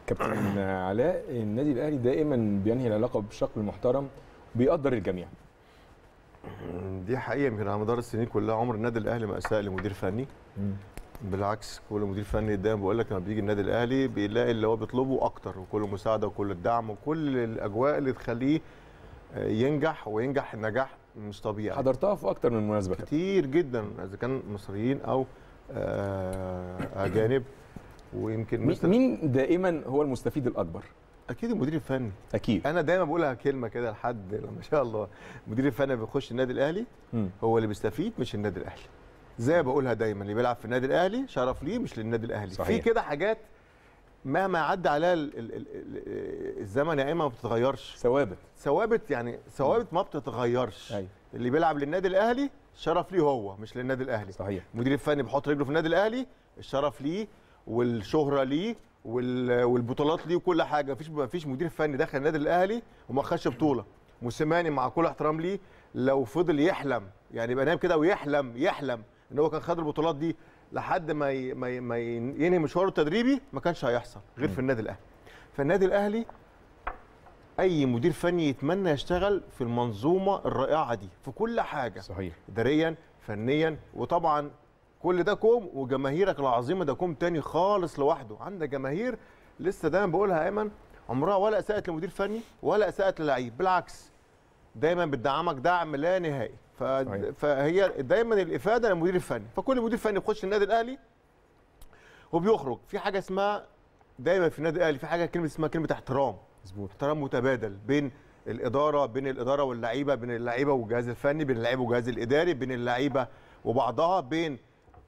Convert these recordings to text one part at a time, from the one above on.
كابتن علاء، النادي الاهلي دائما بينهي العلاقه بشكل محترم، بيقدر الجميع. دي حقيقه، يمكن على مدار السنين كلها عمر النادي الاهلي ما اساء لمدير فني. بالعكس، كل مدير فني دايما بقول لك لما بيجي النادي الاهلي بيلاقي اللي هو بيطلبه اكتر، وكل مساعده وكل الدعم وكل الاجواء اللي تخليه ينجح، وينجح نجاح مش طبيعي. حضرتها في اكتر من مناسبه كتير جدا، اذا كان مصريين او اجانب. ويمكن مين دائما هو المستفيد الاكبر؟ اكيد المدير الفني. اكيد. انا دايما بقولها كلمه كده لحد لما شاء الله المدير الفني بيخش النادي الاهلي هو اللي بيستفيد مش النادي الاهلي. زي ما بقولها دايما، اللي بيلعب في النادي الاهلي شرف ليه مش للنادي الاهلي. صحيح. في كده حاجات مهما عدى عليها الزمن يا اما ما بتتغيرش. ثوابت يعني ثوابت ما بتتغيرش. أيوة. اللي بيلعب للنادي الاهلي شرف ليه هو مش للنادي الاهلي. صحيح. المدير الفني بيحط رجله في النادي الاهلي، الشرف ليه والشهره ليه والبطولات ليه وكل حاجه. مفيش مدير فني دخل النادي الاهلي وما خدش بطوله. موسيماني مع كل احترام ليه لو فضل يحلم، يعني يبقى نايم كده ويحلم ان هو كان خد البطولات دي لحد ما ينهي مشواره التدريبي، ما كانش هيحصل غير في النادي الاهلي. فالنادي الاهلي اي مدير فني يتمنى يشتغل في المنظومه الرائعه دي في كل حاجه. صحيح. اداريا، فنيا، وطبعا كل ده كوم، وجماهيرك العظيمه ده كوم تاني خالص لوحده. عندك جماهير لسه دايما بقولها ايمن، عمرها ولا اساءت لمدير فني ولا اساءت للعيب، بالعكس دايما بتدعمك دعم لا نهائي. فهي دايما الافاده للمدير الفني. فكل مدير فني بيخش النادي الاهلي وبيخرج في حاجه اسمها، دايما في النادي الاهلي في حاجه اسمها كلمه احترام. مظبوط. احترام متبادل بين الاداره واللعيبه، بين اللعيبه والجهاز الفني، بين اللعيبه والجهاز الاداري، بين اللعيبه وبعضها، بين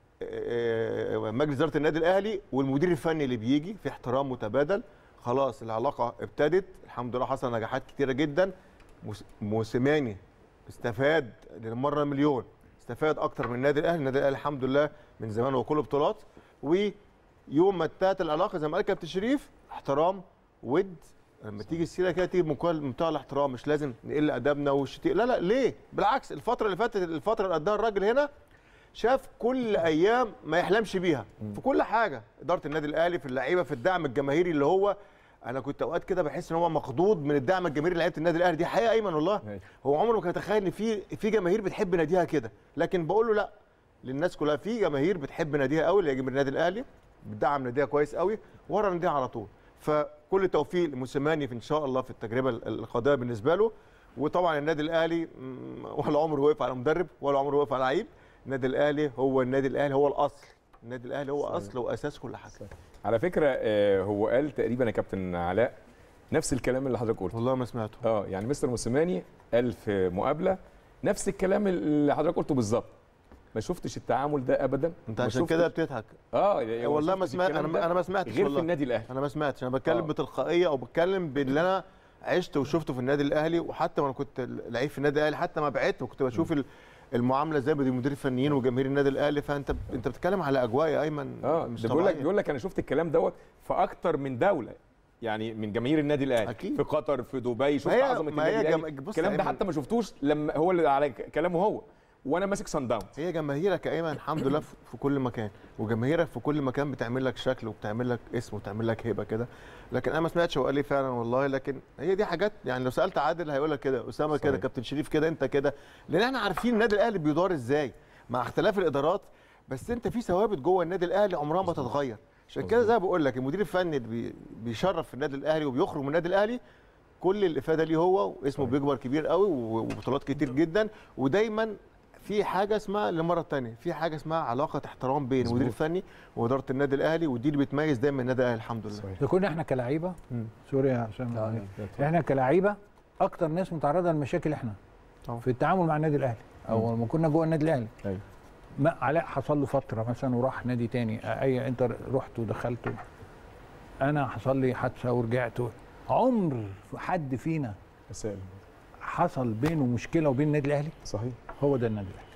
مجلس اداره النادي الاهلي والمدير الفني اللي بيجي، في احترام متبادل. خلاص العلاقه ابتدت الحمد لله، حصل نجاحات كتيره جدا. موسيماني استفاد للمره مليون، استفاد اكتر من النادي الاهلي. النادي الاهلي الحمد لله من زمان هو كله بطولات، ويوم ما انتهت العلاقه زي ما قال كابتن شريف، احترام ود. لما تيجي السيره كده تيجي بمنتهى الاحترام، مش لازم نقل ادبنا والشتيء، لا ليه؟ بالعكس، الفتره اللي فاتت، الفتره اللي قدها الراجل هنا شاف كل ايام ما يحلمش بيها في كل حاجه. اداره النادي الاهلي، في اللعيبه، في الدعم الجماهيري اللي هو، انا كنت اوقات كده بحس ان هو مخضوض من الدعم الجماهيري لعيبه النادي الاهلي. دي حقيقه ايمن والله. هو عمره ما كان يتخيل ان في جماهير بتحب ناديها كده، لكن بقول له لا، للناس كلها في جماهير بتحب ناديها قوي، اللي جماهير النادي الاهلي بتدعم ناديها كويس قوي ورا ناديها على طول. فكل التوفيق لموسيماني ان شاء الله في التجربه القادمه بالنسبه له. وطبعا النادي الاهلي ولا عمره وقف على مدرب ولا عمره وقف على لعيب. النادي الاهلي هو النادي الاهلي هو الاصل. النادي الاهلي هو اصل واساس كل حاجه. على فكره هو قال تقريبا يا كابتن علاء نفس الكلام اللي حضرتك قلته. والله ما سمعته. يعني مستر موسيماني قال في مقابله نفس الكلام اللي حضرتك قلته بالظبط. ما شفتش التعامل ده ابدا. انت عشان كده بتضحك. والله ما سمعت. انا ما سمعتش غير في النادي الاهلي. انا ما سمعتش. انا بتكلم بتلقائيه او بتكلم باللي انا عشت وشفته في النادي الاهلي. وحتى وانا كنت لعيب في النادي الاهلي، حتى ما بعدت وكنت بشوف المعامله ازاي بين المدير الفنيين وجماهير النادي الاهلي. فانت بتتكلم على اجواء يا ايمن مش طبيعيه. بيقول لك انا شفت الكلام دوت في اكتر من دوله، يعني من جماهير النادي الاهلي. أكيد. في قطر، في دبي، شفت عظمه النادي الاهلي. الكلام ده حتى ما شفتوش لما هو اللي على كلامه هو وانا ماسك صن داونز. هي جماهيرك يا ايمن الحمد لله في كل مكان، وجماهيرك في كل مكان بتعمل لك شكل وبتعمل لك اسم وبتعمل لك هيبه كده. لكن انا ما سمعتش هو قال لي فعلا والله. لكن هي دي حاجات، يعني لو سالت عادل هيقول لك كده، اسامه كده، كابتن شريف كده، انت كده، لان احنا عارفين النادي الاهلي بيدار ازاي مع اختلاف الادارات. بس انت في ثوابت جوه النادي الاهلي عمرها ما تتغير. عشان كده زي ما بقول لك المدير الفني اللي بيشرف في النادي الاهلي وبيخرج من النادي الاهلي كل الافاده ليه هو، واسمه بيكبر كبير قوي وبطولات كتير جدا. ودايما في حاجه اسمها للمره الثانيه، في حاجه اسمها علاقه احترام بين المدير الفني واداره النادي الاهلي، ودي اللي بتميز دايما النادي الاهلي الحمد لله. اذا كنا احنا كلاعيبه سوري عشان احنا كلاعيبه اكتر ناس متعرضه للمشاكل احنا في التعامل مع النادي الاهلي او لما كنا جوه النادي الاهلي. ما علاء حصل له فتره مثلا وراح نادي تاني، انت رحت ودخلت، انا حصل لي حادثه ورجعت. عمر حد فينا حصل بينه مشكله وبين النادي الاهلي. صحيح. هو ده النادي الاهلي.